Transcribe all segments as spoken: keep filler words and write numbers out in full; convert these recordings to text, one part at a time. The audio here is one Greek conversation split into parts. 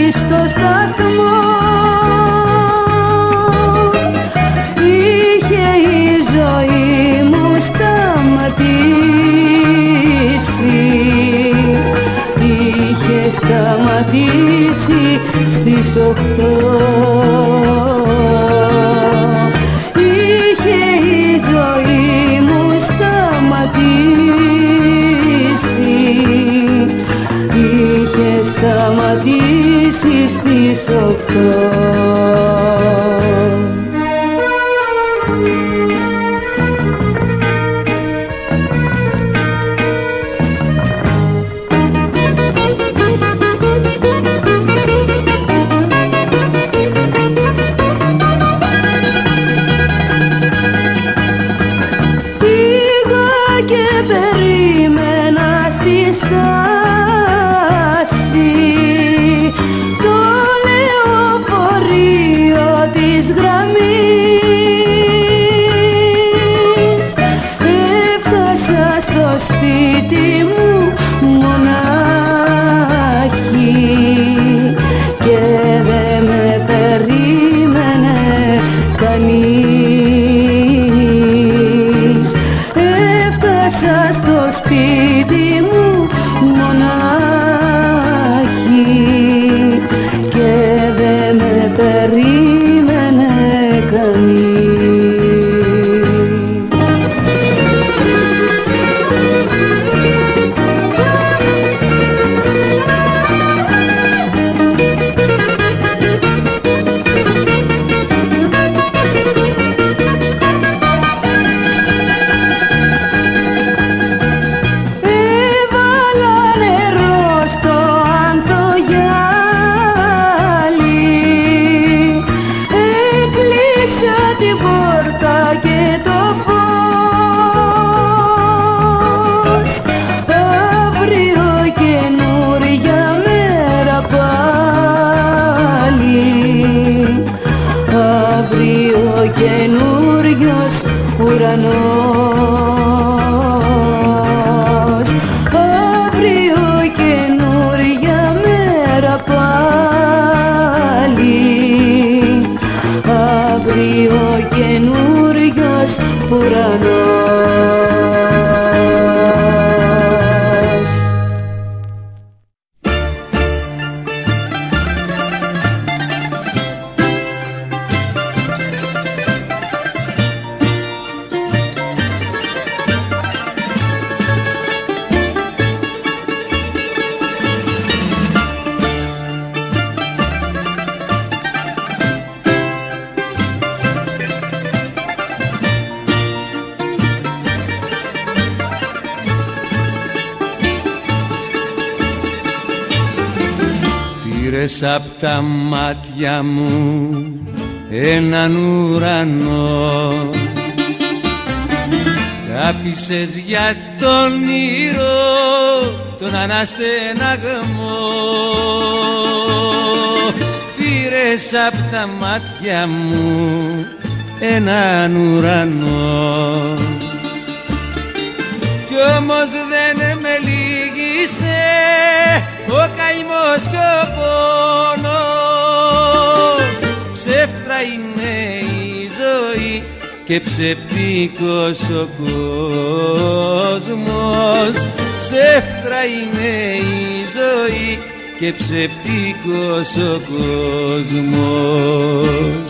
στο σταθμό. Είχε η ζωή μου σταματήσει, είχε σταματήσει στις οκτώ. Είχε η ζωή μου σταματήσει, είχε σταματήσει στις οκτώ. Και περίμενα στη στάση το λεωφορείο της γραμμής. Έφτασα στο σπίτι μου μονάχη και δεν με περίμενε κανείς. Έφτασα στο σπίτι μου μονάχη και δεν με περίμενε κανείς. Καινούριος ουρανός, αύριο καινούρια μέρα πάλι, αύριο καινούριος ουρανός. Πήρες απ' τα μάτια μου έναν ουρανό, κι άφησες για τον ήρω τον αναστεναγμό. Πήρες απ' τα μάτια μου έναν ουρανό, κι όμως δεν με λύγησε ο καημός κι ο πόνος. Ψεύτρα είναι η ζωή και ψευτικός ο κόσμος. Ψεύτρα είναι η ζωή και ψευτικός ο κόσμος.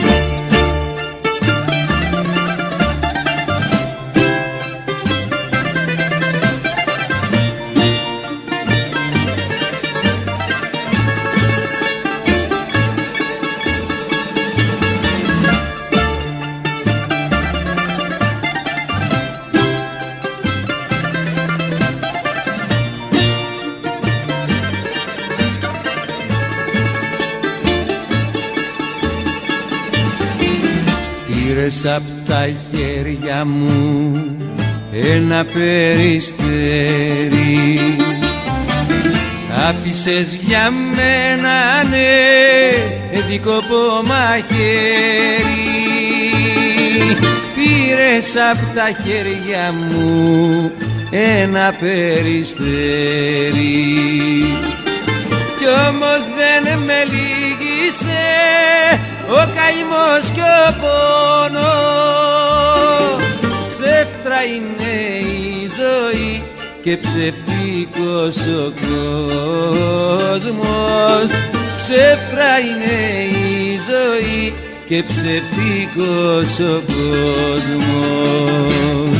Πήρες απ' τα χέρια μου ένα περιστέρι, άφησες για μένα ναι δίκοπο μαχαίρι. Πήρες απ' τα χέρια μου ένα περιστέρι, κι κι όμως δεν με λύγησε ο καημός κι ο πόνος. Ψεύτρα είναι η ζωή και ψευτικός ο κόσμος. Ψεύτρα είναι η ζωή και ψευτικός ο κόσμος.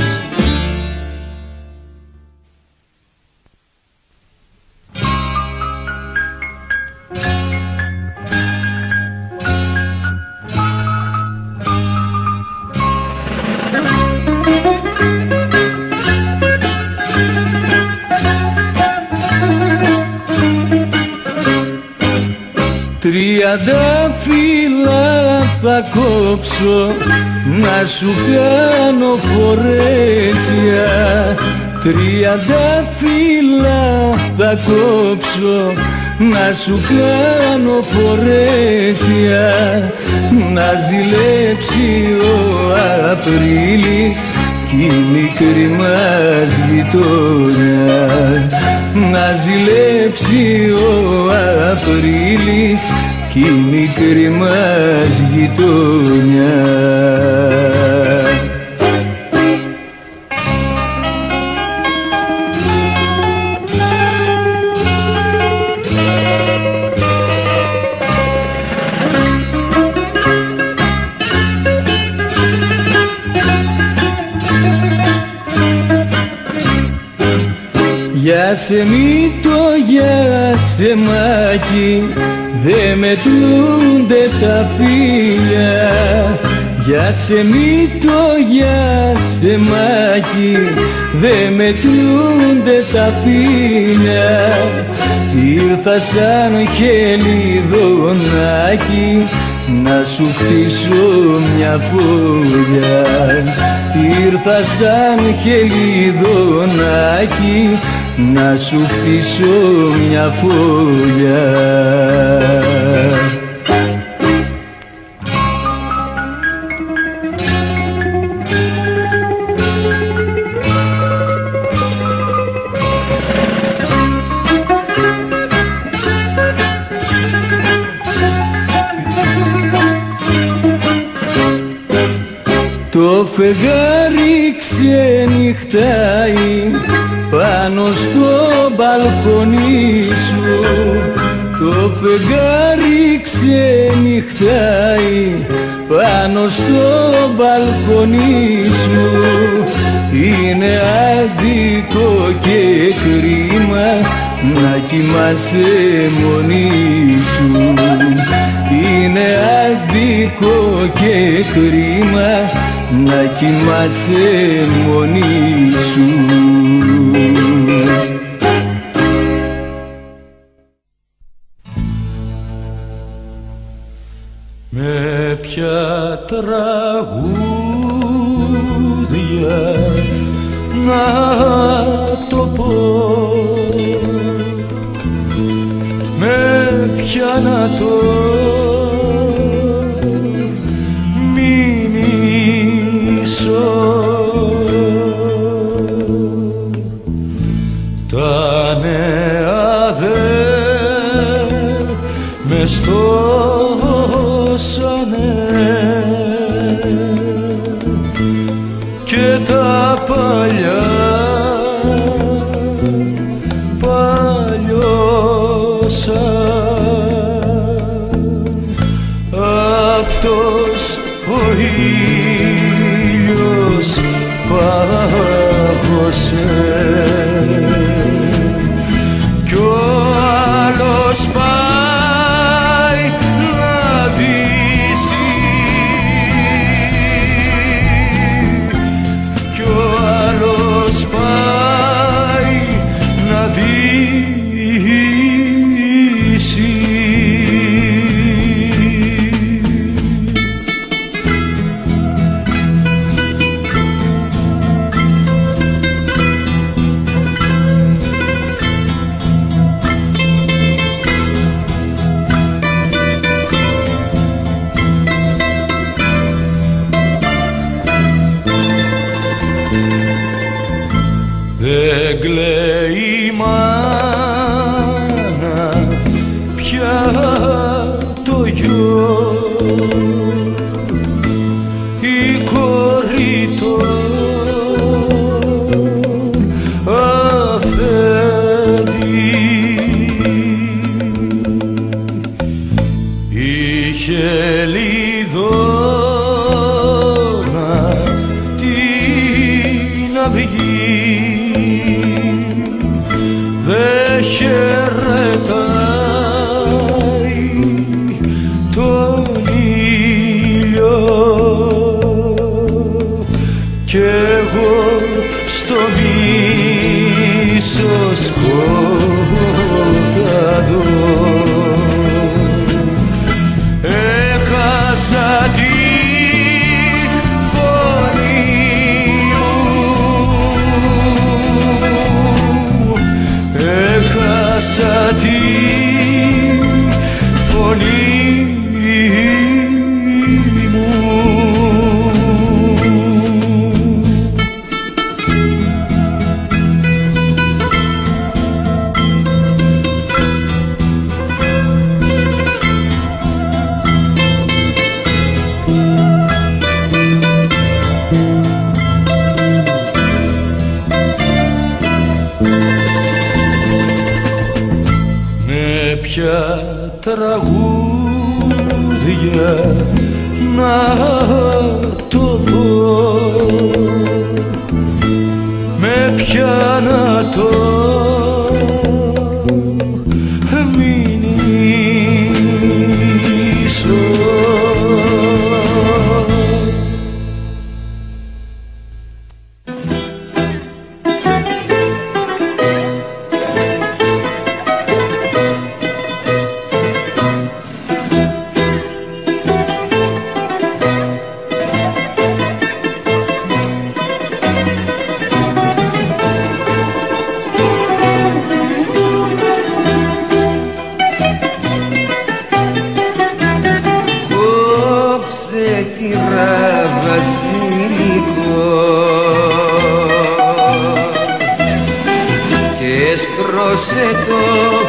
Τριάντα φύλλα θα κόψω να σου κάνω φορέσια. Τριάντα φύλλα θα κόψω να σου κάνω φορέσια. Να ζηλέψει ο Απρίλης κι η μικρή μας γειτονιά. Να ζηλέψει ο Απρίλης κι η μικρή μας γειτονιά. Για σε μύτω, για σε μάκι, δε μετρούνται τα φίλια. Για σε μύτω, για σε μάκι, δε μετρούνται τα φίλια. Ήρθα σαν χελιδονάκι να σου χτίσω μια φωλιά. Ήρθα σαν χελιδονάκι να σου χτίσω μια φωλιά. Το φεγγάρι ξενυχτάει πάνω στο μπαλκόνι σου. Το φεγγάρι ξενυχτάει πάνω στο μπαλκόνι σου. Είναι άδικο και κρίμα να κοιμάσαι μόνη σου. Είναι άδικο και κρίμα να κοιμάσαι μόνη σου. Με ποια τραγούδια να το πω, με ποια να το μηνύσω. Τα νέα δε με στώσανε και τα παλιά αυτός ο ήλιος πάγωσε κι ο άλλος πάει να δύσει κι ο άλλος πάει να δύσει. το γιο η κόρη το αφέντη είχε λιδώνα την αυγή δε χαιρετάει τον ήλιο κι εγώ στο μίσο σκοτάδο έχασα τη έχασα τη φωνή μου. Ποια τραγούδια να το δω, με ποια να το μηνύσω. στρώσε το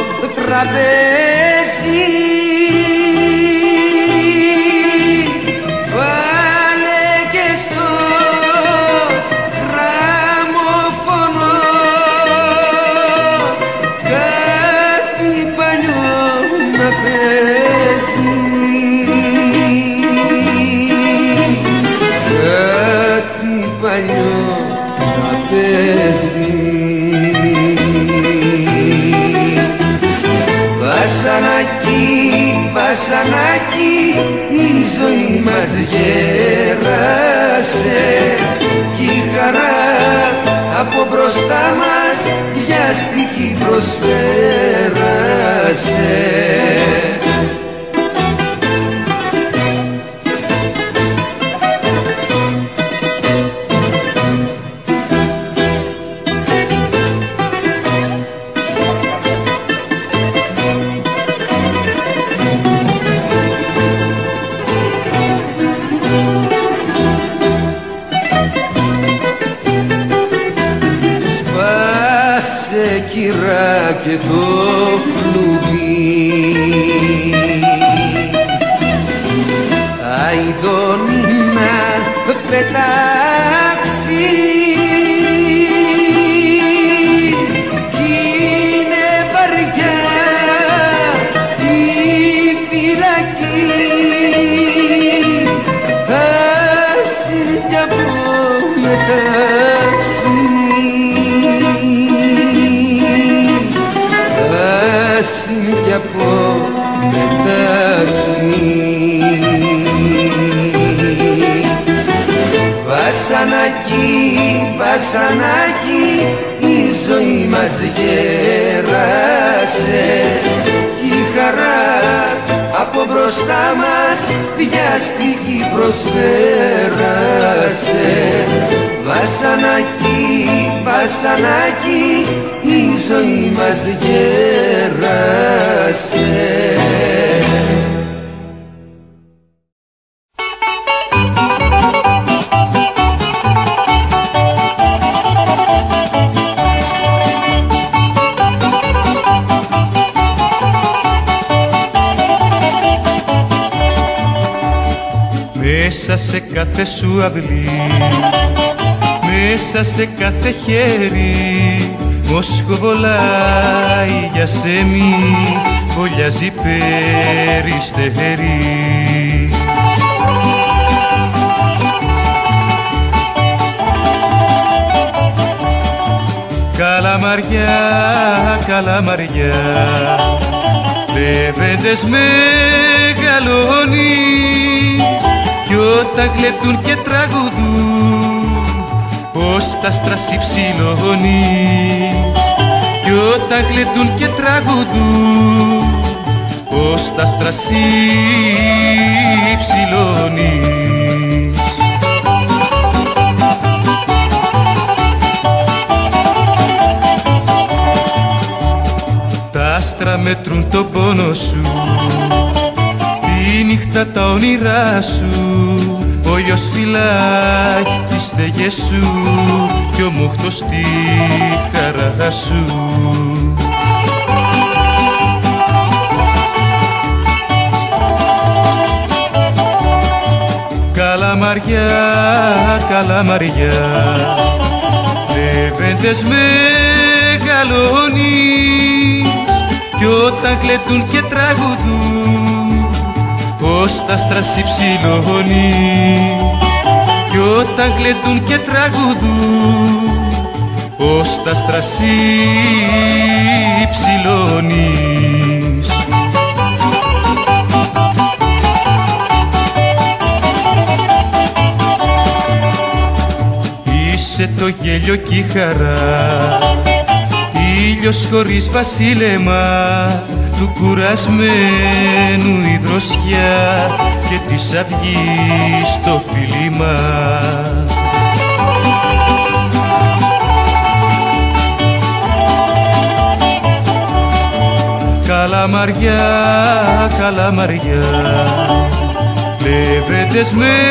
τραπέζι, βάλε και στο γραμμόφωνο κάτι παλιό να παίζει, κάτι παλιό να παίζει. Βασανάκι, βασανάκι, η ζωή μας γέρασε κι η χαρά από μπροστά μας βιαστική προσπέρασε. Κυρά και το κλουβί, αηδόνι να πετάξει κι είναι βαριά η φυλακή, ας ήρθε από μεταξύ. Κι από μεταξύ. Βασανάκι, βασανάκι, η ζωή μας γέρασε κι η χαρά από μπροστά μας βιαστική προσπέρασε. Βασανάκι, βασανάκι, η ζωή μας γέρασε. μέσα σε κάθε σου αυλή, μέσα σε κάθε χέρι, μοσχοβολάει για σέμι, φωλιάζει περιστέρι. Καλαμαριά, καλαμαριά, λεβέντες μεγαλώνεις, κι όταν κλαιτούν και τραγουδούν, πως τα στρασί ψηλώνεις. Κι όταν κλαιτούν και τραγουδούν, πως τα στρασί ψηλώνεις. Τα άστρα μετρούν το πόνο σου, τη νύχτα τα όνειρά σου, ο ήλιος φυλάει τις στεγές σου κι ο μούχτος τη χαρά σου. Καλαμαριά, καλαμαριά, λεβέντες μεγαλώνεις, κι όταν κλαιτούν και τραγουδούν, πως τα στρασί ψηλώνεις. Κι όταν κλαιτούν και τραγουδούν, πως τα στρασί ψηλώνεις. Είσαι το γέλιο κι η χαρά, ήλιος χωρίς βασίλεμα, του κουρασμένου η δροσιά και της αυγής το φίλημα. Καλαμαριά, καλαμαριά, λεβέντες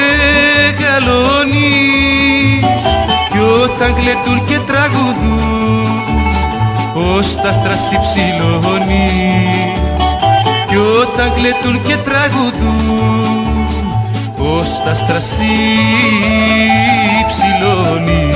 μεγαλώνεις, κι όταν κλαιτούν και τραγουδούν, πως τα στρασί ψηλώνεις. Κι όταν κλαιτούν και τραγουδούν, πως τα στρασί ψηλώνεις.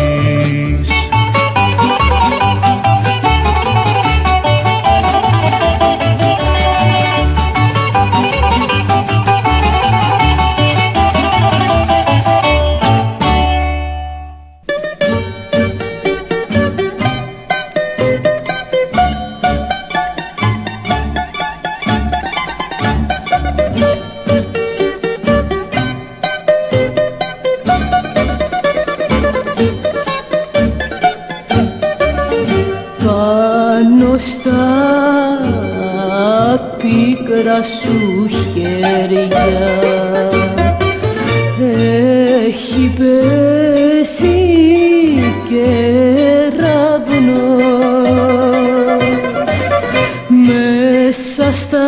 Σου χέρια έχει πέσει κεραυνός, μέσα στα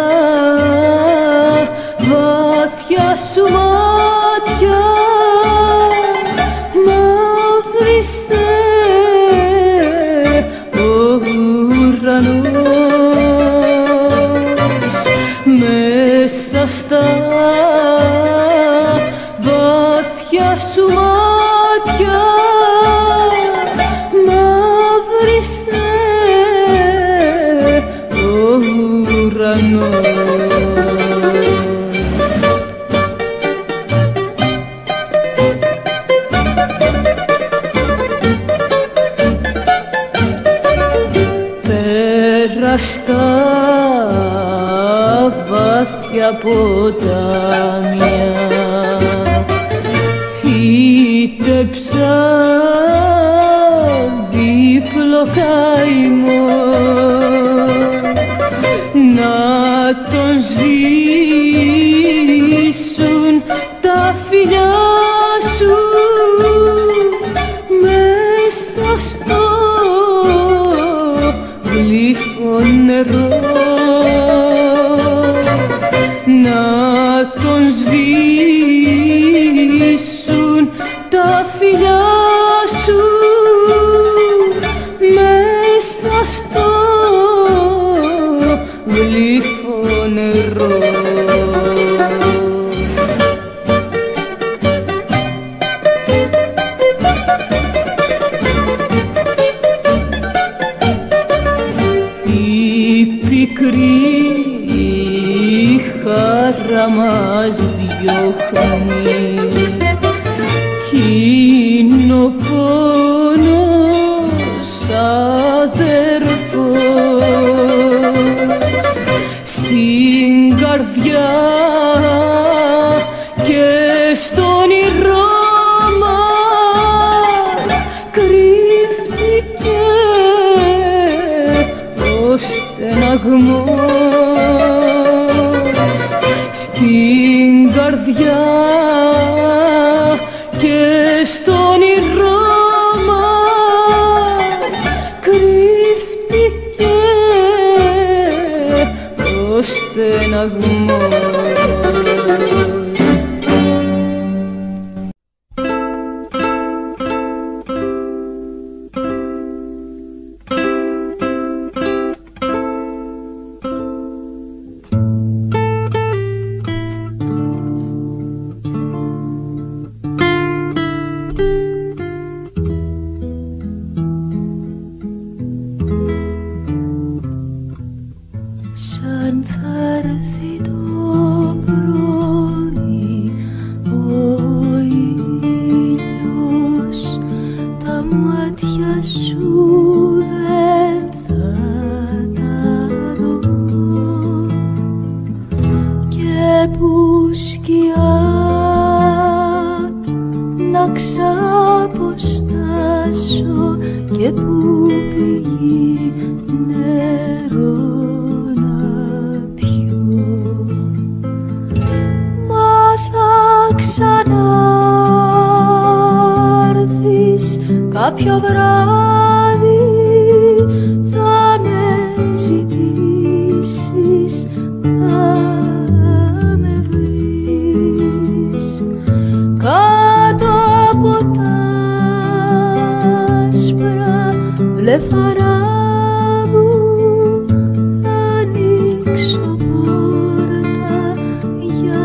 βάθια σου μάτια μαύρισε ο ουρανός. Μέσα στα βάθια σου μάτια μαύρισε ο ουρανός. Πέρα στα βάθια ποτάμια φύτεψα δίπλο καημό, να τον σβήσουν τα φιλιά σου μέσα στο γλυφό νερό. Να τον σβήσουν τα φιλιά σου μέσα στο γλυφό νερό. χαρά μας διώχνει κι είναι ο πόνος αδερφός στην καρδιά και στο όνειρό μας κρύφτηκε ο στεναγμός στην καρδιά και στο όνειρό μας κρύφτηκε ο στεναγμός. Σαν θα έρθει το πρωί ο ήλιος, τα μάτια σου δεν θα τα δω και που σκιά να ξαποστάσω και που πηγεί νερό ξανάρθεις κάποιο βράδυ, θα με ζητήσεις, θα με βρεις κάτω από τα άσπρα βλεφαρά μου, θα ανοίξω πόρτα για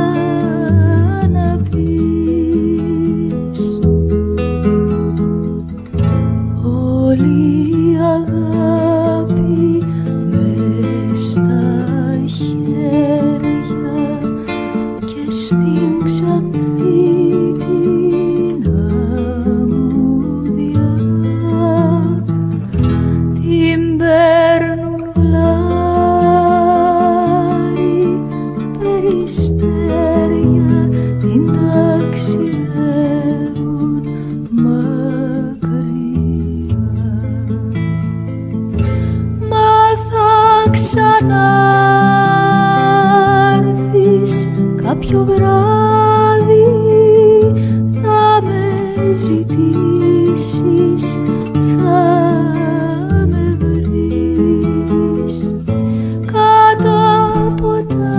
ξανάρθεις κάποιο βράδυ, θα με ζητήσεις, θα με βρεις κάτω από τα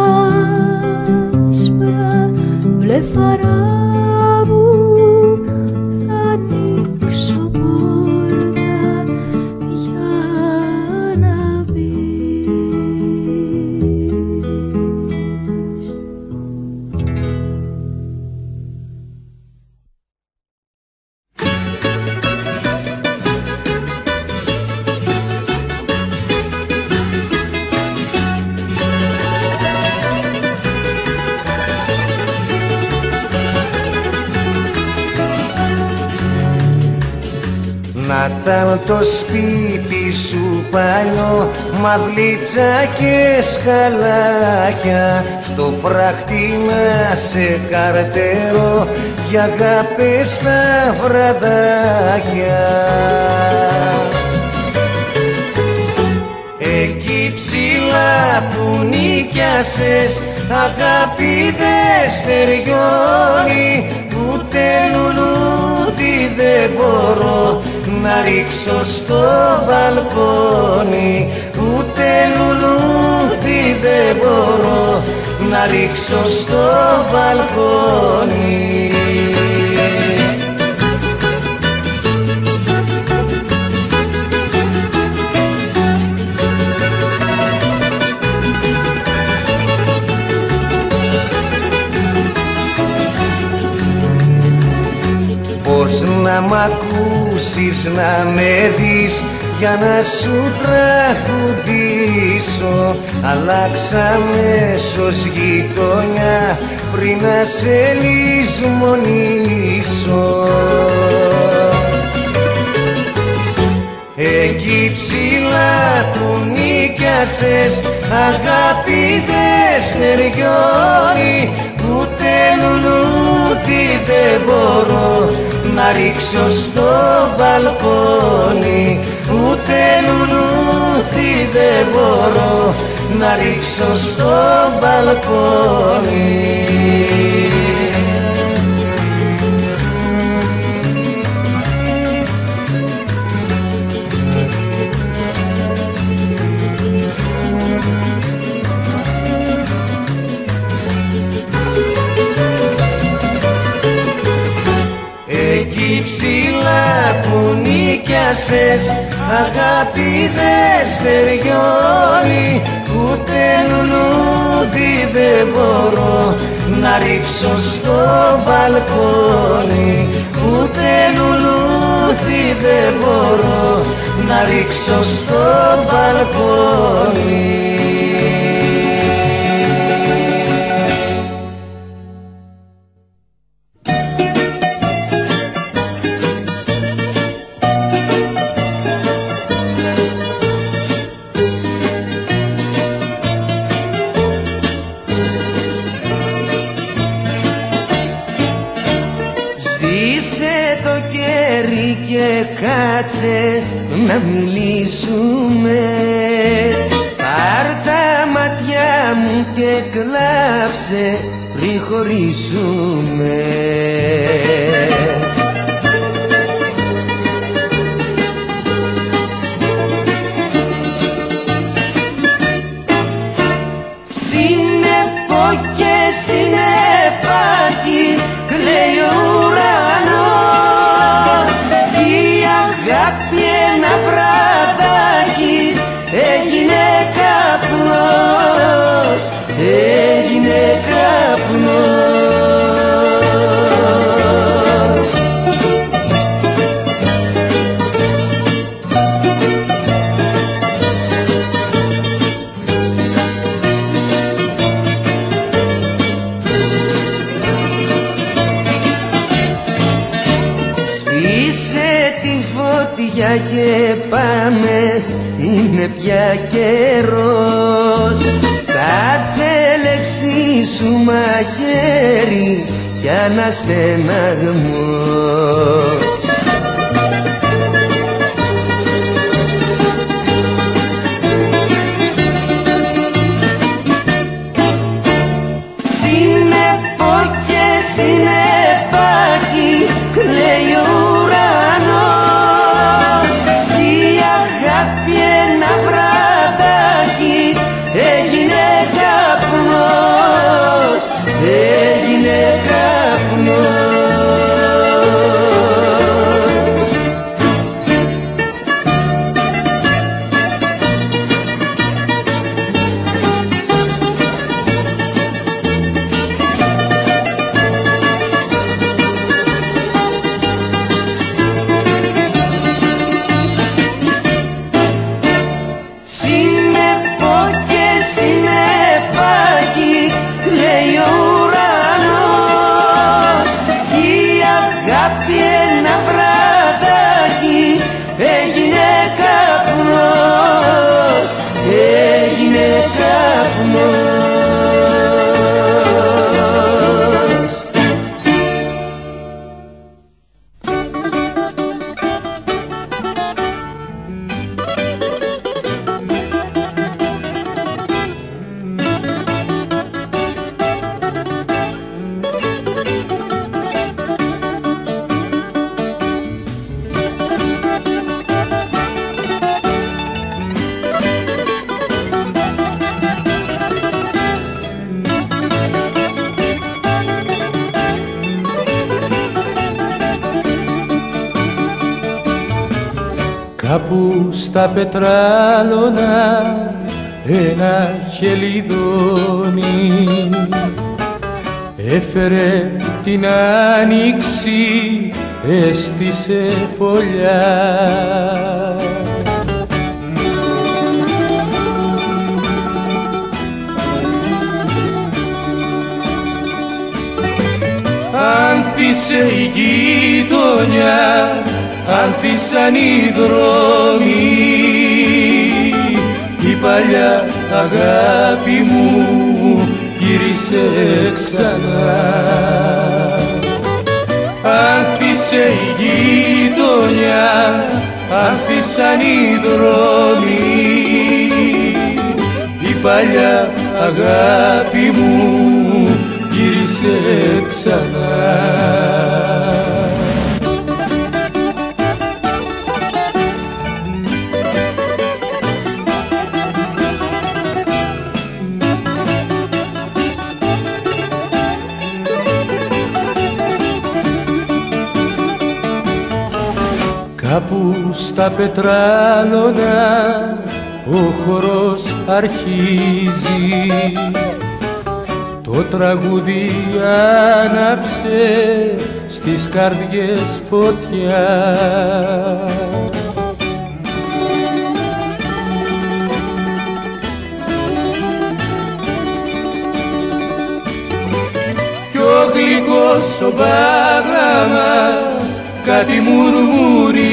άσπρα βλεφαρά μου, θα ανοίξω πόρτα για να μπεις. Να ήταν το σπίτι σου παλιό, μαυλίτσα και σκαλάκια, στο φράχτη να σε καρτερώ για αγάπες στα βραδάκια. Εκεί ψηλά που νίκιασες, αγάπη δε στεριώνει, ούτε λουλούδι δεν μπορώ να ρίξω στο μπαλκόνι, ούτε λουλούδι δεν μπορώ να ρίξω στο μπαλκόνι. Πώς να μ' ακούσεις, να με δεις, για να σου τραγουδήσω. Αλλάξαμε σως γειτονιά πριν να σε λησμονήσω. Εκεί ψηλά που νίκιασες αγάπη δεν στεριώνει, ούτε λουλούδι δεν μπορώ να ρίξω στο μπαλκόνι, ούτε λουλούδι δεν μπορώ να ρίξω στο μπαλκόνι. Εκεί ψηλά που νίκιασες αγάπη δεν στεριώνει, ούτε λουλούδι δεν μπορώ να ρίξω στο μπαλκόνι, ούτε λουλούδι δεν μπορώ να ρίξω στο μπαλκόνι. Κάτσε να μιλήσουμε, πάρ' τα μάτια μου και κλάψε πριν χωρίσουμε. Σύννεφο και συννεφάκι κλαίει ο ουρανός, η αγάπη ένα βραδάκι έγινε καπνός, έγινε καπνός. Και πάμε, είναι πια καιρός, κάθε λέξη σου μαχαίρι κι αναστεναγμός. Σύννεφο και συννεφάκι κλαίει ο ουρανός, αγάπη ένα βραδάκι έγινε καπνός, έγινε καπνός. Κάπου στα πετράλωνα ένα χελιδόνι έφερε την άνοιξη, έστησε φωλιά. άνθησε η γειτονιά, άνθησαν οι δρόμοι, η παλιά αγάπη μου γύρισε ξανά. Άνθησε η γειτονιά, άνθησαν οι δρόμοι, η παλιά αγάπη μου γύρισε ξανά. Κάπου στα πετράλωνα ο χορός αρχίζει, το τραγούδι άναψε στις καρδιές φωτιά. Κι ο γλυκός ο μπάγα μας κάτι μουρμουρίζει,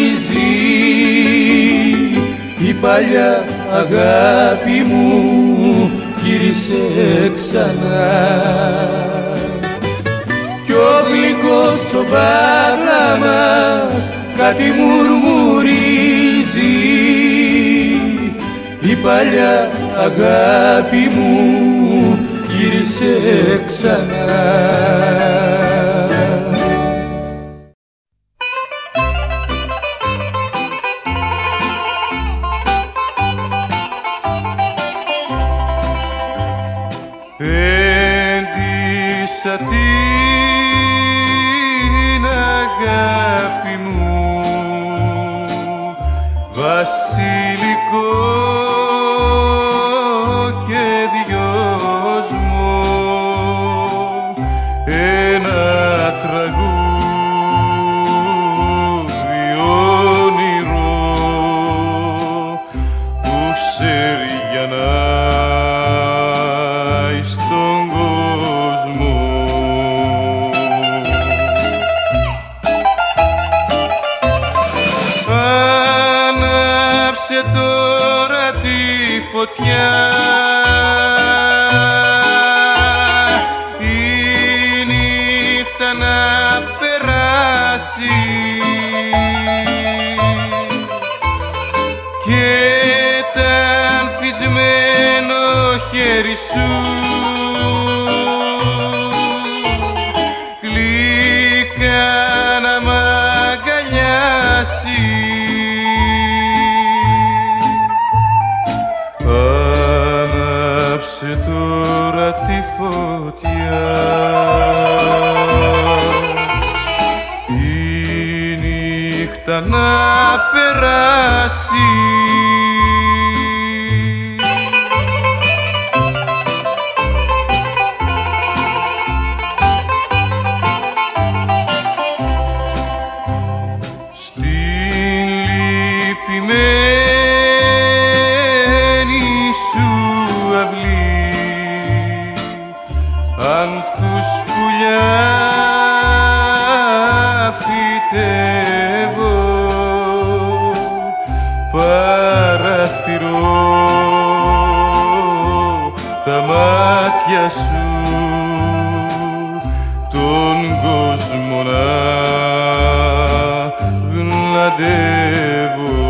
η παλιά αγάπη μου γύρισε ξανά. Κι ο γλυκός ο μπάγα μας κάτι μουρμουρίζει, η παλιά αγάπη μου γύρισε ξανά. Έντισα την αγάπη μου βασιλικό και δυόσμο, ένα τραγούδι όνειρο που σεριανάει στον κόσμο. Άναψε τώρα τη φωτιά, η νύχτα να περάσει και τ' ανθισμένο χέρι σου γλυκά να μ' αγκαλιάσει. Άναψε τώρα τη φωτιά, η νύχτα να περάσει στην λυπημένη σου αυλή. Άνθους πουλιά φυτεύω, παραθυρώ τα μάτια σου, τον κόσμο να γλαντεύω.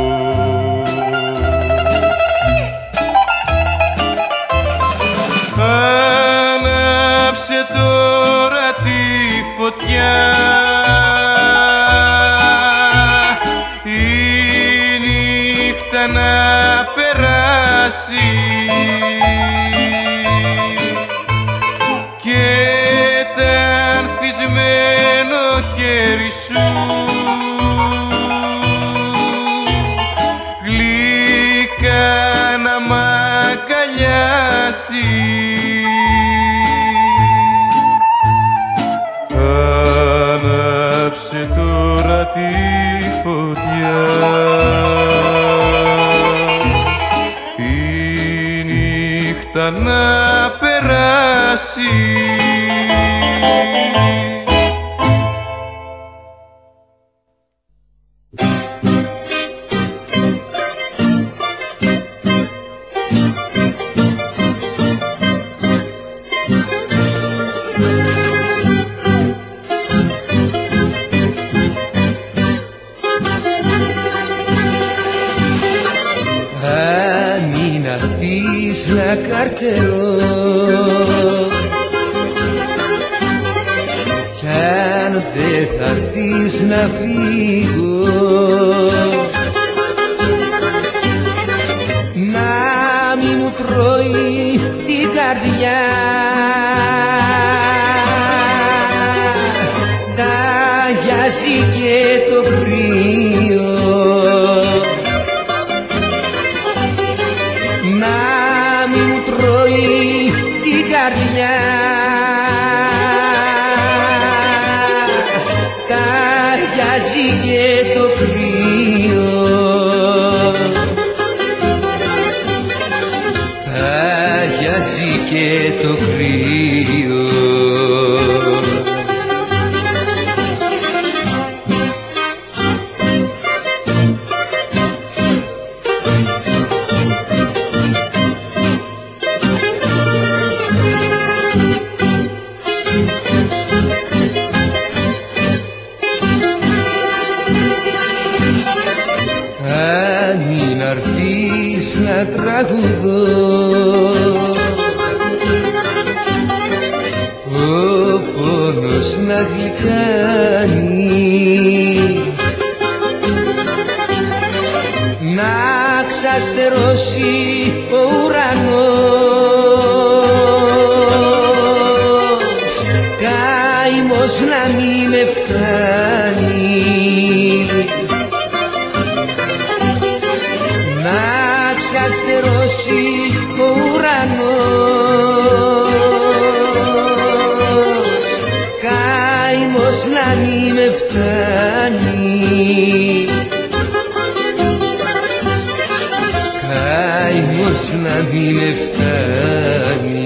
Άναψε τώρα τη φωτιά, η νύχτα να περάσει και τ' ανθισμένο χέρι σου γλυκά να μ' αγκαλιάσει. Άναψε τώρα τη φωτιά, η νύχτα να περάσει καρτερό κι αν δεν θα έρθεις να φύγω να μη μου τρώει την καρδιά τα γιάζει και το κρύο να μη μου τρώει την καρδιά τα γιάζει και το κρύο τα γιάζει και το κρύο. Να τραγουδώ ο πόνος να γλυκάνει να ξαστερώσει ο ουρανός καημός να μη με φτάνει να ξαστερώσει ο ουρανός καημός να μη με φτάνει καημός να μη με φτάνει.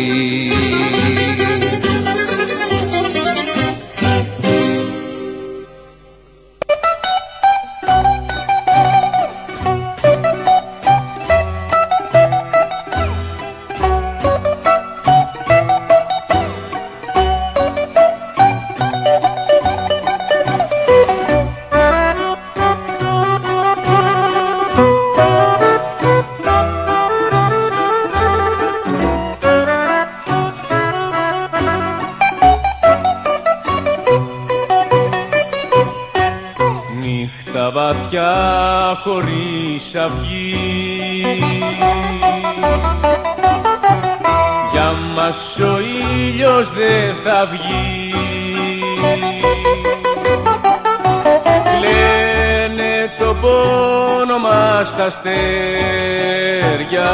Χωρίς αυγή για μας ο ήλιος δεν θα βγει κλαίνε το πόνο μας τα αστέρια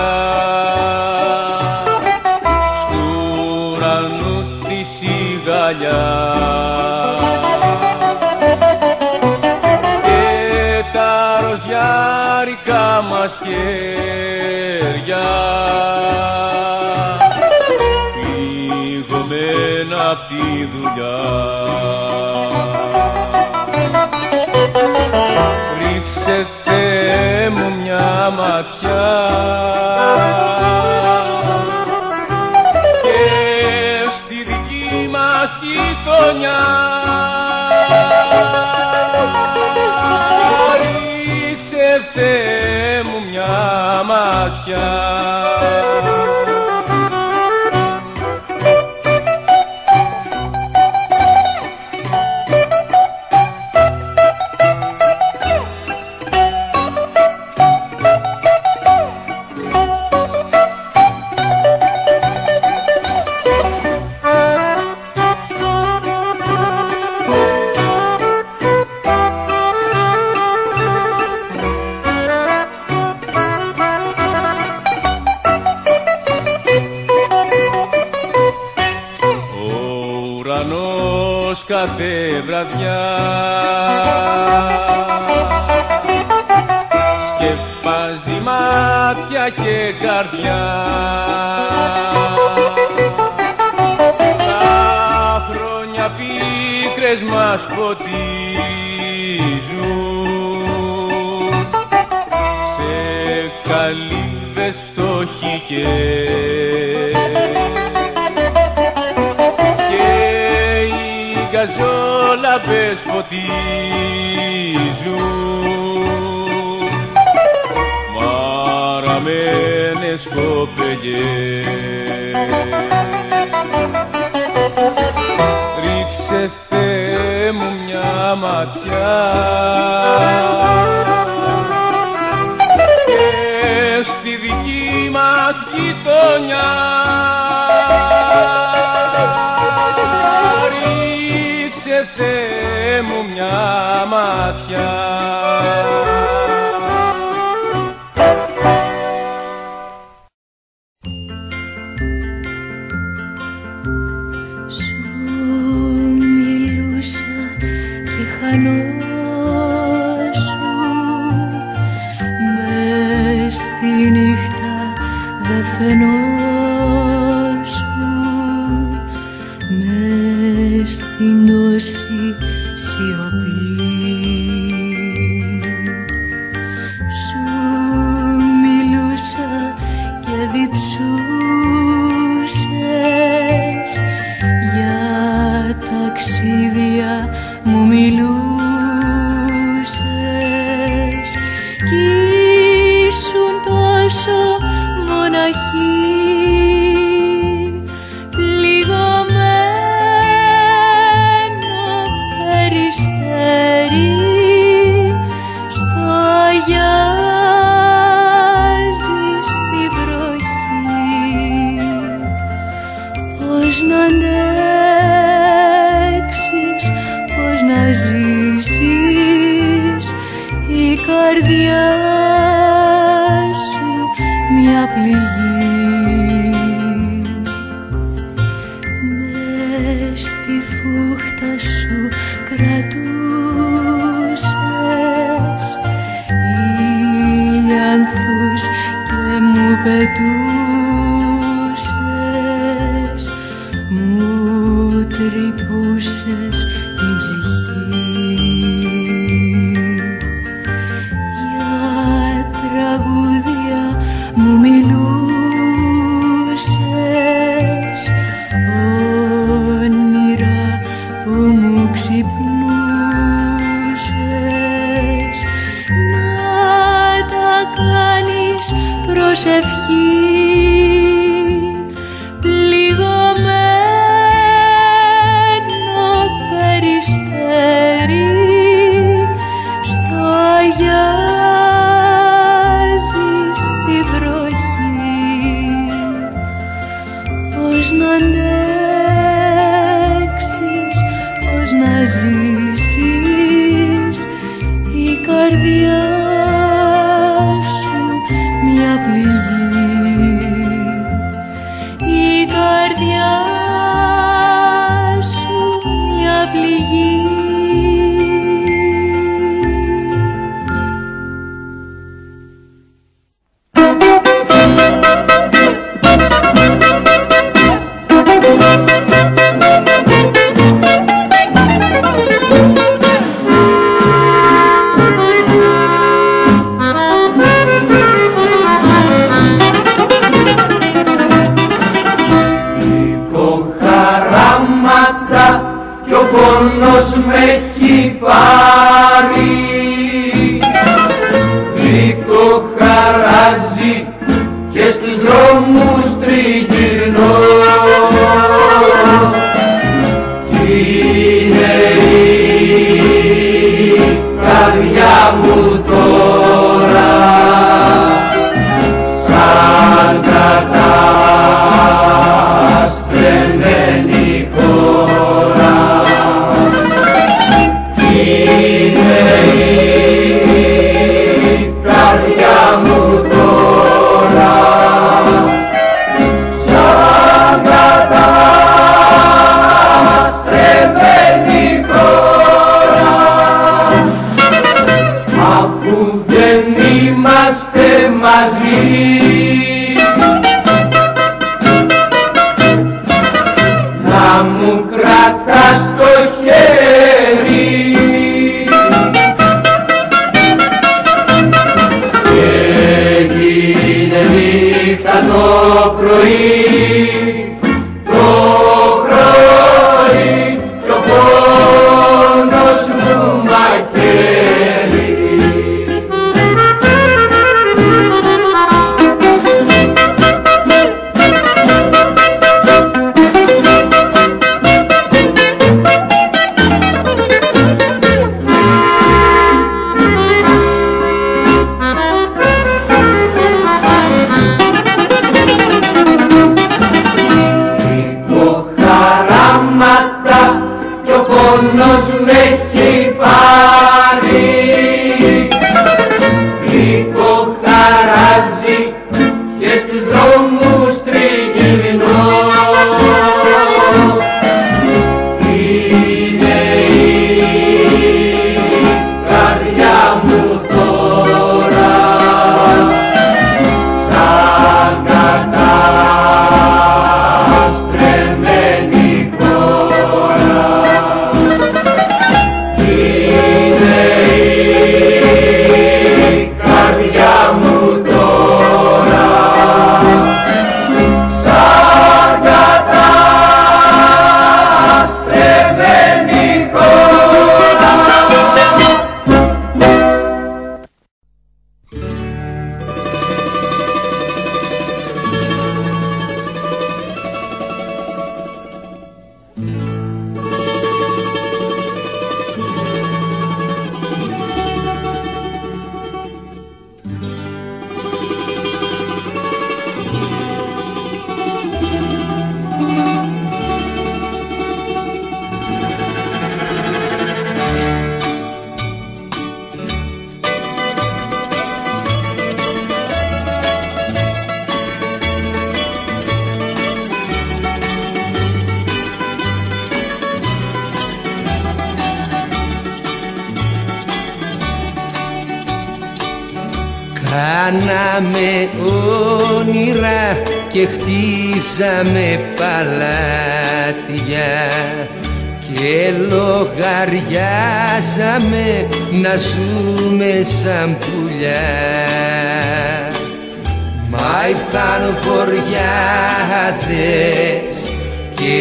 στου ουρανού τη σιγαλιά ροζιάρικα μας χέρια πληγωμένα απ' τη δουλειά ρίξε Θεέ μου μια ματιά και στη δική μας γειτονιά Θεέ μου μια ματιά. Κάθε βραδιά σκεπάζει μάτια και καρδιά τα χρόνια πίκρες μας ποτίζουν σε καλύβες στοχικές γαζόλαπες φωτίζουν μάρα χαμένες κοπελιές. Ρίξε Θεέ μου μια ματιά και στη δική μας γειτονιά. Ρίξε Θεέ μου μια ματιά. Πληγωμένο κάναμε όνειρα και χτίζαμε παλάτια και λογαριάσαμε να ζούμε σαν πουλιά. Μα ήρθαν βοριάδες και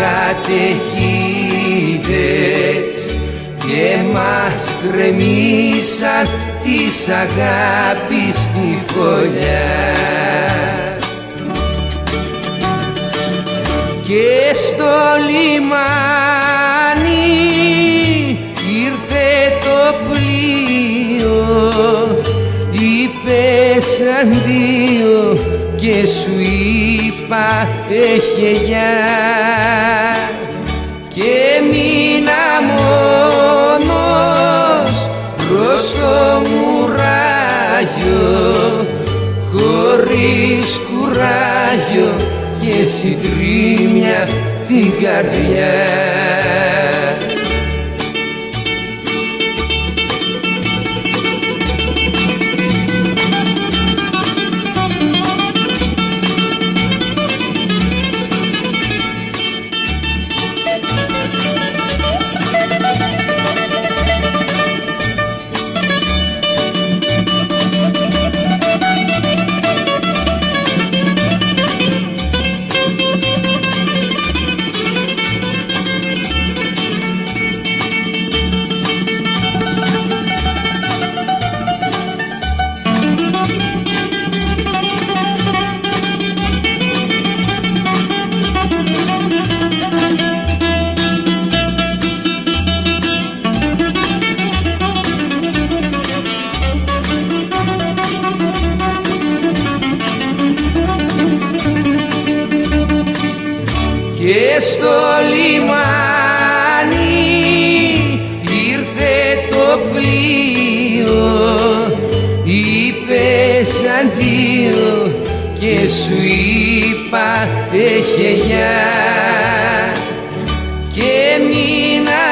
καταιγίδες και μας γκρεμίσαν της αγάπης τη φωλιά. Και στο λιμάνι ήρθε το πλοίο, είπες αντίο και σου είπα έχε γεια. Και μείνα μόνος προς το μουράγιο, χωρίς κουράγιο και συντρίμμια την καρδιά. Και στο λιμάνι ήρθε το πλοίο, είπες αντίο και σου είπα έχε γεια. Και μείνα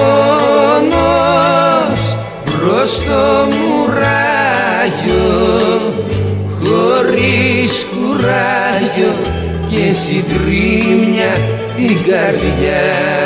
μόνος προς το μουράγιο, χωρίς κουράγιο και συντρίμμια την καρδιά.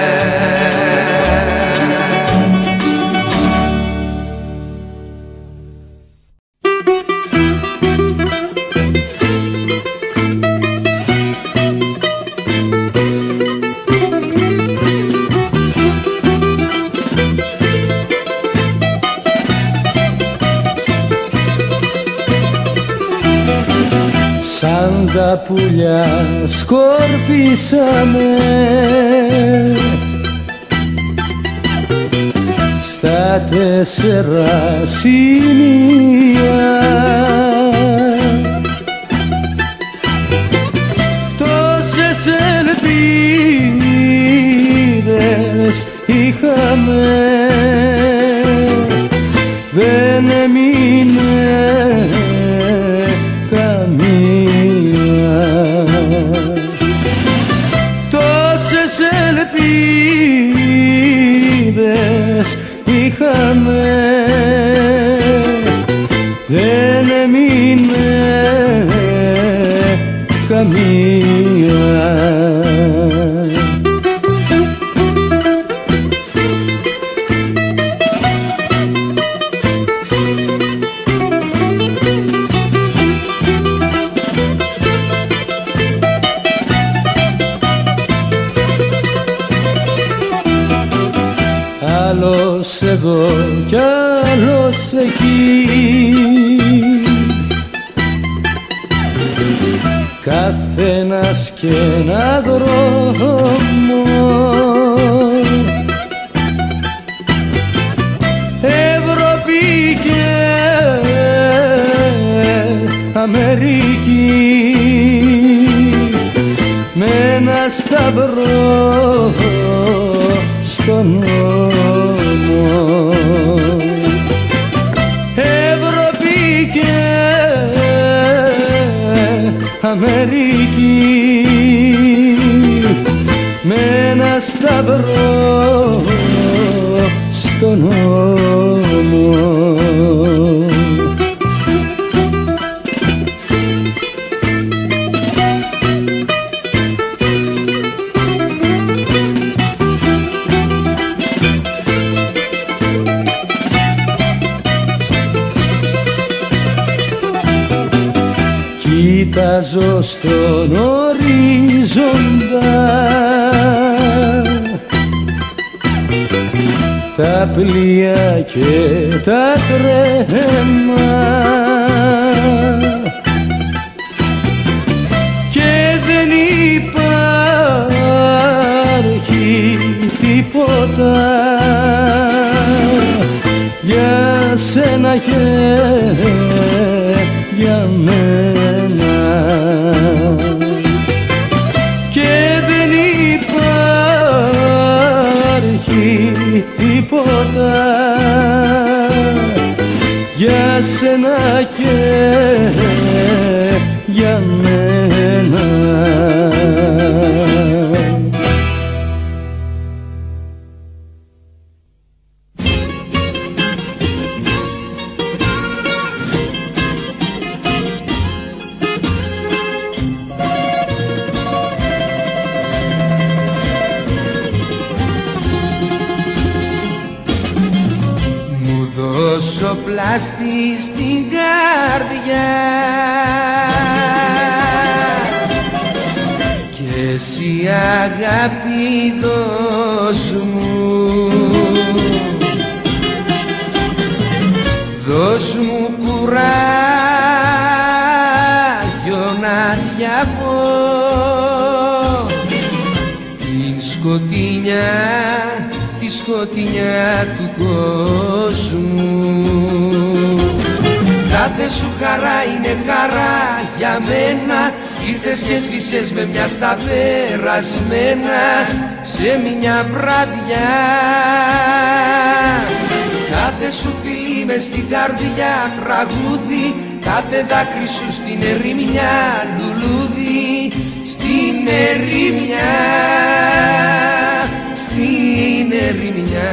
Σαν τα πουλιά σκορπίσαμε στα τέσσερα σημεία, τόσες ελπίδες είχαμε, δεν έμεινε καμία. Τόσες ελπίδες είχαμε, δεν έμεινε καμία. Άλλος εδώ κι άλλος εκεί, καθένας κι ένα δρόμο. Ευρώπη και Αμερική, με ένα σταυρό στον ώμο. Ευρώπη και Αμερική, με ένα σταυρό στον ώμο. κοιτάζω στον ορίζοντα τα πλοία και τα τρένα και δεν υπάρχει τίποτα για σένα και για μένα και δεν υπάρχει τίποτα για σένα και για μένα. Δώσω πλάστη στην καρδιά και εσύ αγάπη δώσ' μου, δώσ' μου κουράγιο να διαβώ την σκοτεινιά, τη σκοτεινιά του κόσμου. Κάθε σου χαρά είναι χαρά για μένα, ήρθες και σβήσες με μια στα περασμένα σε μια βραδιά. Κάθε σου φιλί μες στην καρδιά τραγούδι, κάθε δάκρυ σου στην ερημιά λουλούδι, στην ερημιά, στην ερημιά.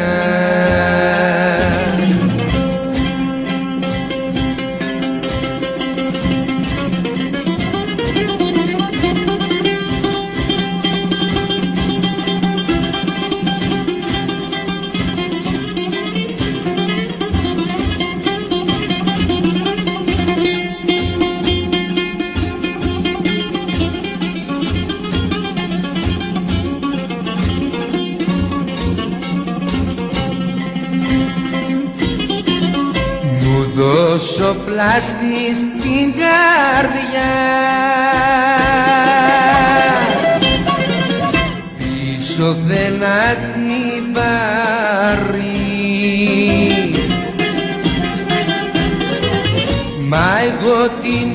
Δώσω πλάστη στην καρδιά, πίσω δεν να την πάρει, μα εγώ την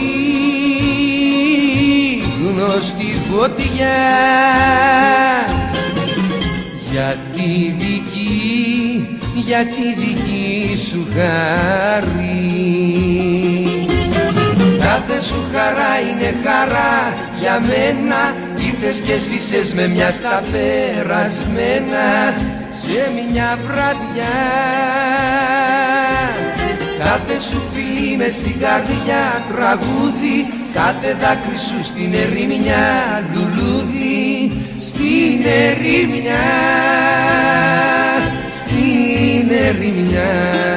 ρίχνω στη φωτιά για τη δική, για τη δική σου χάρη. Κάθε σου χαρά είναι χαρά για μένα, ήρθες και σβήσες με μια στα περασμένα σε μια βραδιά. Κάθε σου φιλί μες στην καρδιά τραγούδι, κάθε δάκρυ σου στην ερημιά λουλούδι, στην ερημιά, στην ερημιά.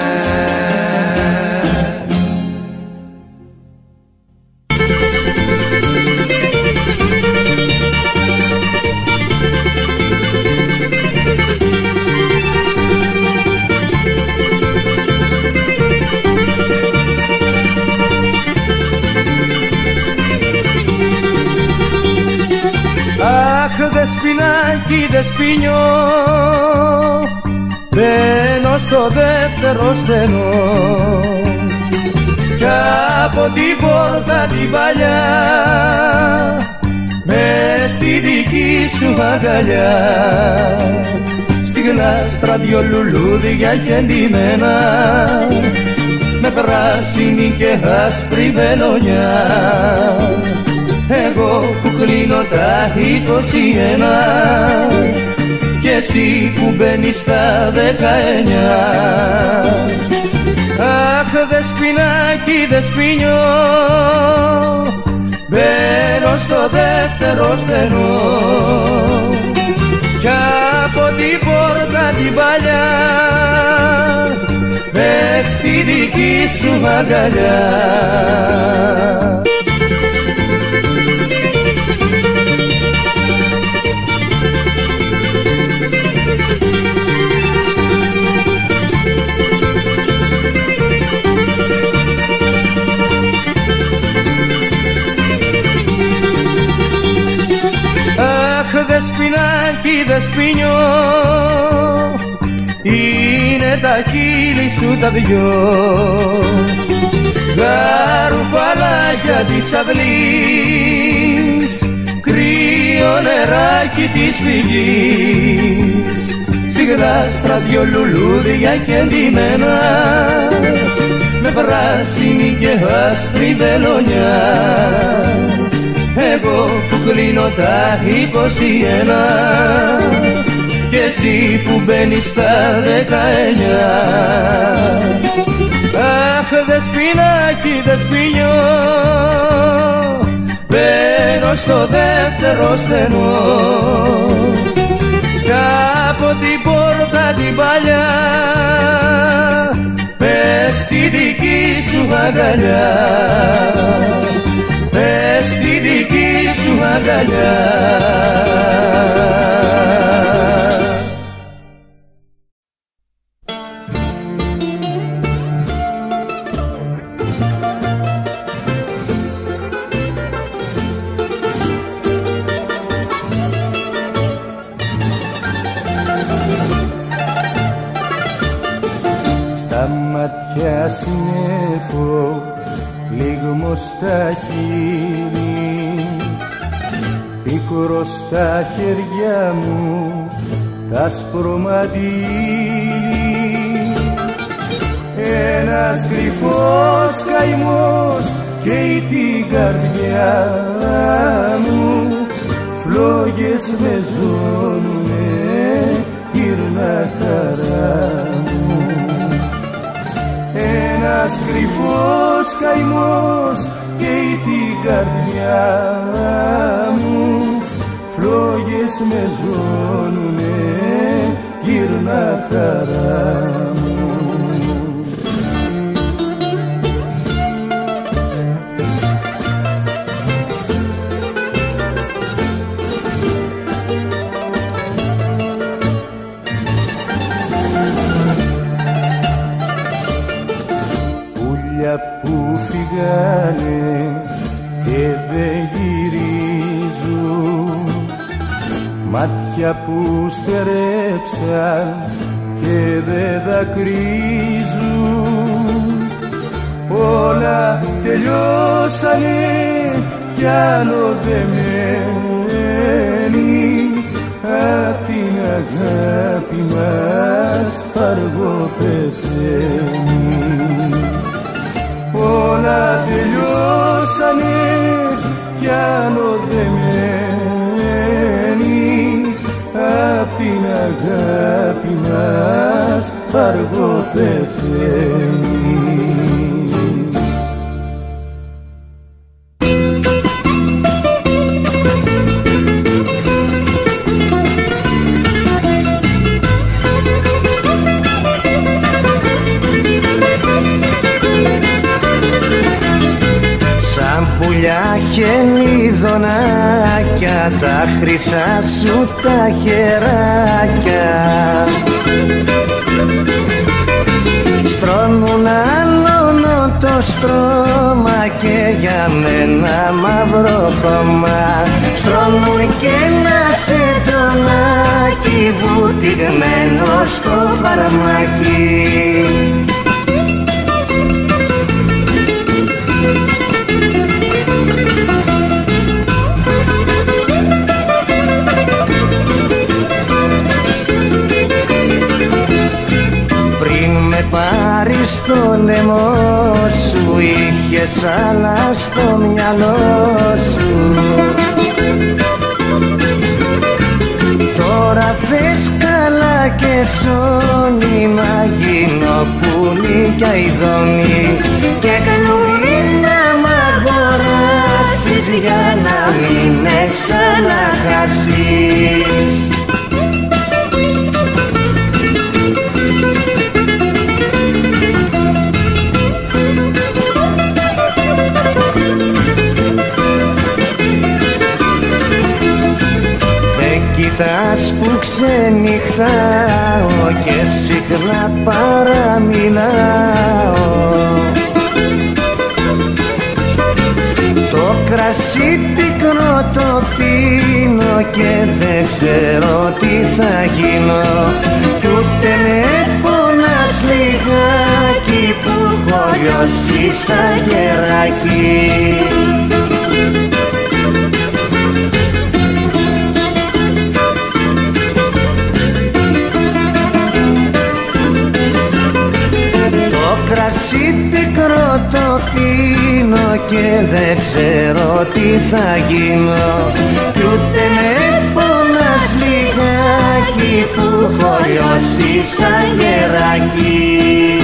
Αχ, δεσποινάκι, δεσποινιό, μπαίνω στο δεύτερο στενό κι από την πόρτα την παλιά μες στη δική σου αγκαλιά στη γλάστρα δυο λουλούδια κεντυμένα με πράσινη και άσπρη βελονιά. Εγώ που κλείνω τα είκοσι ένα κι εσύ που μπαίνεις στα δεκαεννιά. Αχ, δεσποινάκι, δεσποινιό, μπαίνω στο δεύτερο στενό κι από την πόρτα την παλιά μες στη δική σου αγκαλιά. φυλάκι δεσποινιό, είναι τα χείλη σου τα δυο, γαρουφαλάκια της αυλής, κρύο νεράκι της πηγής, στη γλάστρα δυο λουλούδια κεντυμένα, με πράσινη και άσπρη βελονιά. Εγώ που κλείνω τα είκοσι ένα και εσύ που μπαίνεις στα δεκαεννιά. Αχ, δεσποινάκι, δεσποινιό, μπαίνω στο δεύτερο στενό, κι από την πόρτα την παλιά μες στη δική σου αγκαλιά, μες στη δική σου αγκαλιά. Στα μάτια συννέφω, λίγμο στα χείλη, πίκρο στα χέρια μου, τ' άσπρο μαντίλι. Ένας κρυφός καημός καίει την καρδιά μου, φλόγες με ζώνουνε, γύρνα χαρά μου. Ένας κρυφός καημός καίει την καρδιά μου, φλόγες με ζώνουνε, γύρνα χαρά μου. Που φυγάνε και δεν γυρίζουν, μάτια που στερέψαν και δεν δακρύζουν, όλα τελειώσανε κι άλλο δεν μένει, απ' την αγάπη μας παργό πεθαίνει. Όλα τελειώσανε κι άλλο δεν μένει, απ' την αγάπη μας αργό πεθαίνει. Πουλιά χελιδονάκια, τα χρυσά σου τα χεράκια στρώνουν άλλον το στρώμα και για μένα μαύρο χώμα, στρώνουν και ένα σεντονάκι βουτυγμένο στο φαρμάκι. Πάρει στο λαιμό σου, είχες άλλα στο μυαλό σου. Τώρα θες καλά και σώνει, να γίνω πουλί κι αηδόνι και καλούδι να μ' αγοράσεις για να μην με ξαναχάσεις. Κοιτάς που ξενυχτάω και συχνά παραμιλάω, Το κρασί πικρό το πίνω και δεν ξέρω τι θα γίνω, κι ούτε με πονάς λιγάκι που έχω λιώσει σαν κεράκι. Το κρασί πικρό το πίνω και δεν ξέρω τι θα γίνω, κι ούτε με πονάς λιγάκι που έχω λιώσει σαν κεράκι.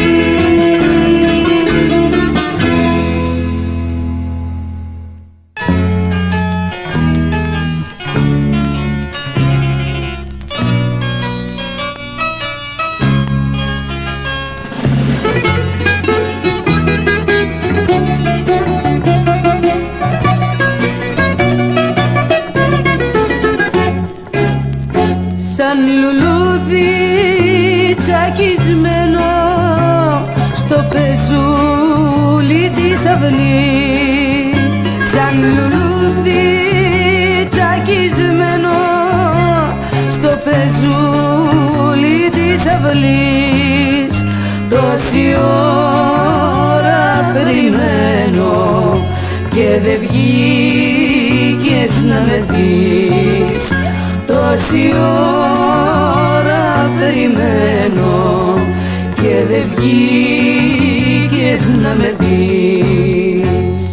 Σαν λουλούδι τσακισμένο στο πεζούλι της αυλής, σαν λουλούδι τσακισμένο στο πεζούλι της αυλής, τόση ώρα περιμένω και δεν βγήκες να με δεις, τόση ώρα περιμένω και δεν βγήκες να με δεις.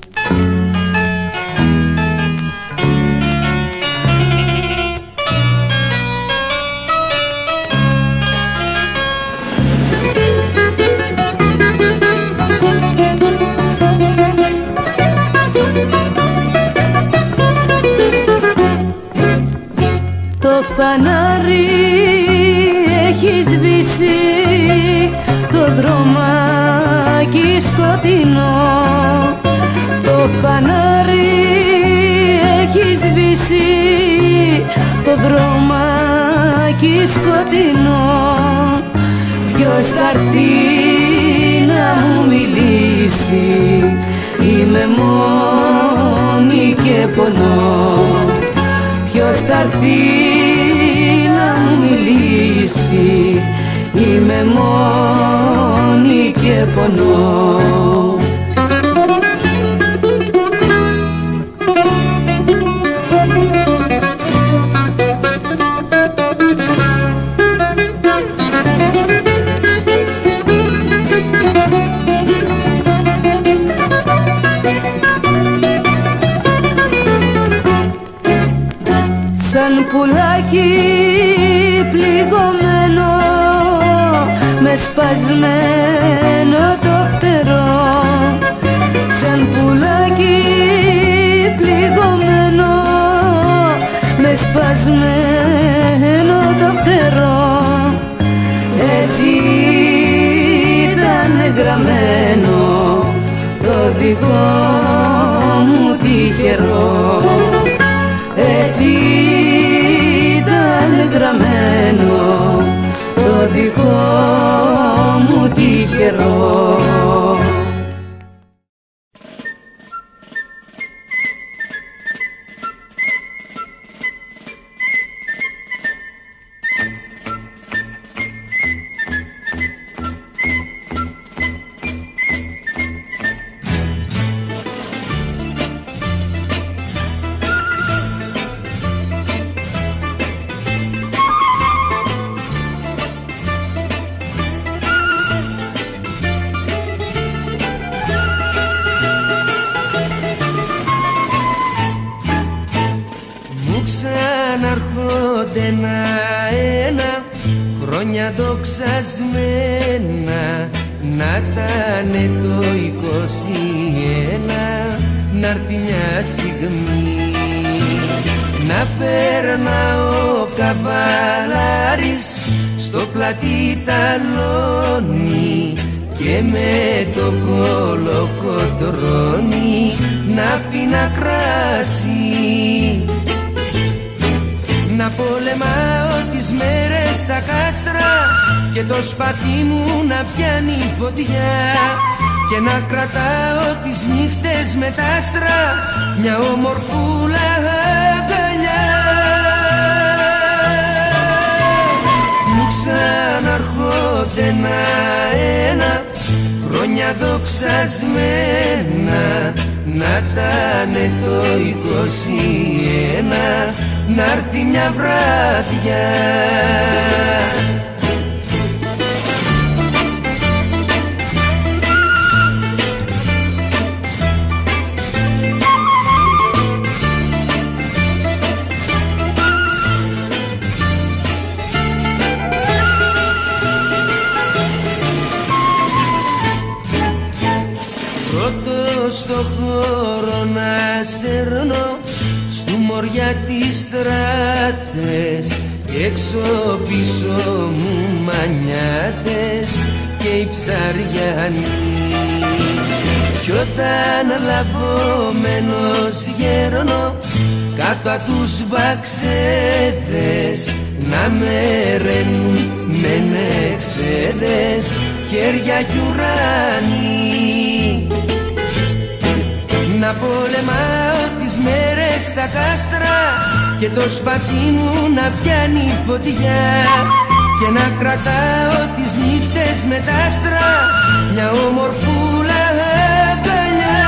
Το φανάρι έχει σβήσει το δρομάκι σκοτεινό, το φανάρι έχει σβήσει το δρομάκι σκοτεινό, ποιος θα έρθει να μου μιλήσει, είμαι μόνη και πονώ, ποιος θα έρθει να μου μιλήσει, είμαι μόνη και πονώ. Σαν πουλάκι πληγωμένο με σπασμένο το φτερό, σαν πουλάκι πληγωμένο με σπασμένο το φτερό, έτσι ήταν γραμμένο το δικό μου τυχερό, έτσι ήταν γραμμένο το δικό μου τυχερό. Ξαναρχόνται ένα-ένα χρόνια δοξασμένα, να τανε το είκοσι ένα, να'ρθει μια στιγμή να περνά ο καβαλάρης στο πλατή ταλόνι και με το κολοκοτρώνει να πίνα κράσι, να πολεμάω τις μέρες στα κάστρα και το σπαθί μου να πιάνει φωτιά και να κρατάω τις νύχτες με τα άστρα μια ομορφούλα αγκαλιά. Μου ξαναρχόνται ένα-ένα χρόνια δοξασμένα, να τανε το είκοσι ένα, να'ρθει μια βράδια. Στο χώρο να σέρνω, στου μωριά τις στράτες, έξω πίσω μου μανιάτες και οι ψαριανοί. Κι όταν λαβωμένος γέρνω, κάτω απ' τους βαξέδες να με ρένουν με νεξέδες, χέρια κι ουράνοι. Να πολεμάω τις μέρες στα κάστρα και το σπαθί μου να πιάνει φωτιά, και να κρατάω τις νύχτες με τα άστρα μια ομορφούλα αγκαλιά.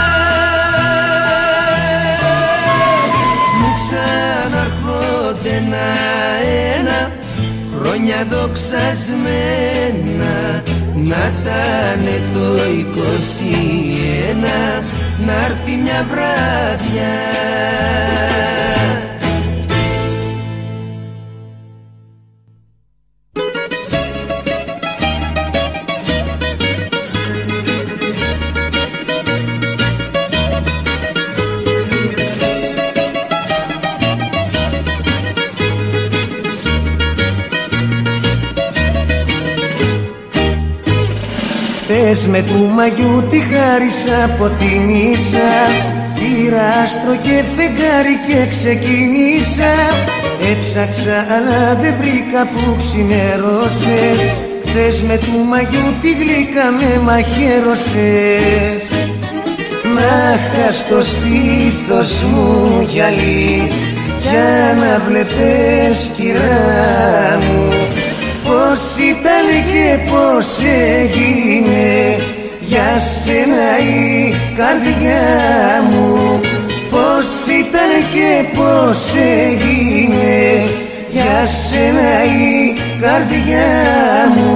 Μου ξαναρχόνται ένα-ένα χρόνια δοξασμένα, να τανε το είκοσι ένα, να'ρθει μια βράδια. Χθες με του μαγιού τη χάρισα, αποθυμίσα, πήρα άστρο και φεγγάρι και ξεκίνησα. Έψαξα αλλά δεν βρήκα που ξημερώσες, χθες με του μαγιού τη γλύκα με μαχαίρωσες. Να χα στο στήθος μου γυαλί, για να βλέπες κυρά μου, πώς ήταν και πώς έγινε για σένα η καρδιά μου. Πώς ήταν και πώς έγινε για σένα η καρδιά μου.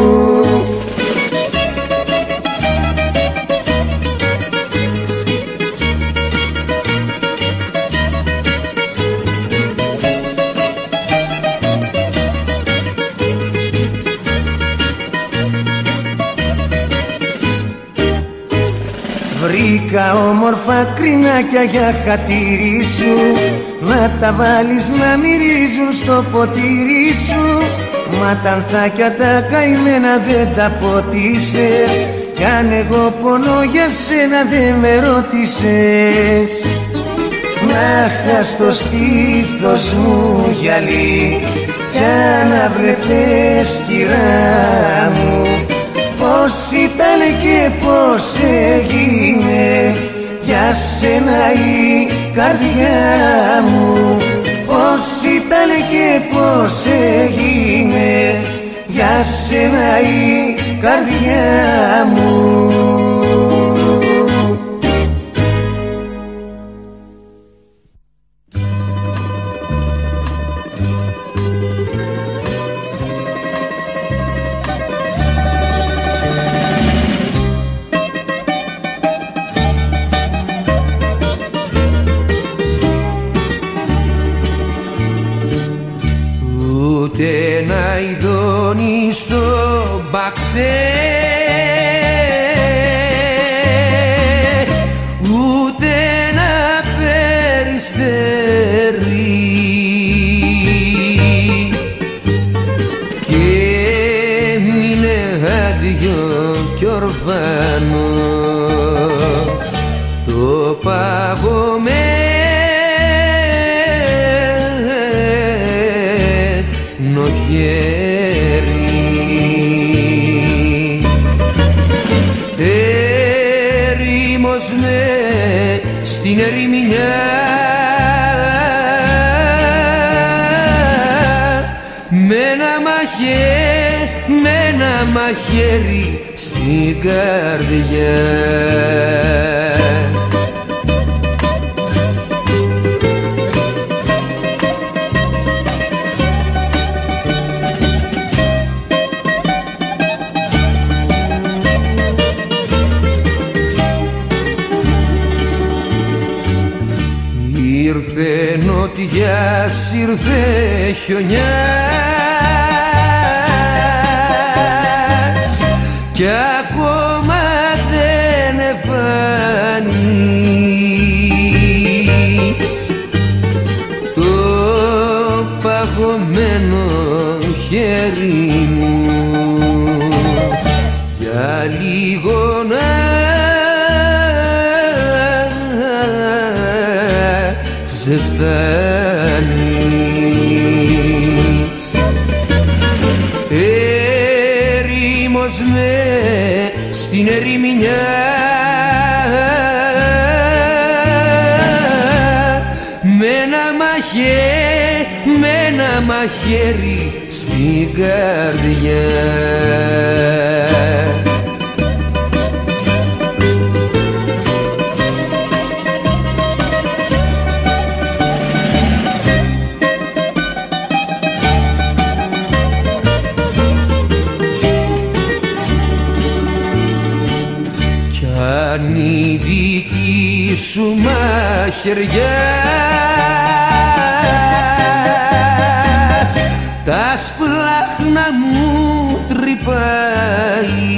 Βρήκα όμορφα κρινάκια για χατήρι σου, να τα βάλεις να μυρίζουν στο ποτήρι σου. Μα τα ανθάκια τα καημένα δεν τα ποτίσες, κι αν εγώ πονώ για σένα δεν με ρώτησες. Να χα στο στήθος μου γυαλί, για να βλέπεις κυρά μου, πώς ήταν και πώς έγινε για σένα η καρδιά μου. Πώς ήταν και πώς έγινε για σένα η καρδιά μου. Ούτε ένα ειδώνει στο μπαξέ, ούτε ένα περιστέρι, και μείνε άδειο κι ορφανό το παγωμένο χέρι. ερημινιά, με ένα μαχαίρι, με ένα μαχαίρι στην καρδιά. Ήρθε νότιας, ήρθε χιονιάς κι ακόμα δεν εμφανείς το παγωμένο χέρι μου για λίγο να ζεστάνεις. Έρημος με στην ερημινιά, με ένα μαχαίρι, με ένα μαχαίρι στην καρδιά. Αν η δική σου μαχαιριά τα σπλάχνα μου τρυπάει,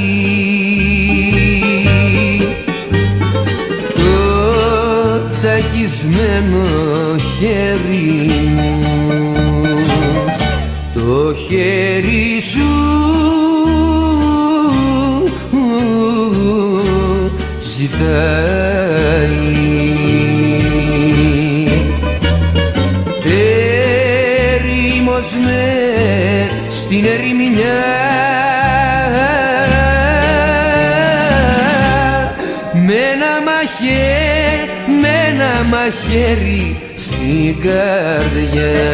το τσακισμένο χέρι μου, το χέρι σου ζητάει. Έρημος με στην ερημινιά, με ένα μαχαίρι, με ένα μαχαίρι στην καρδιά.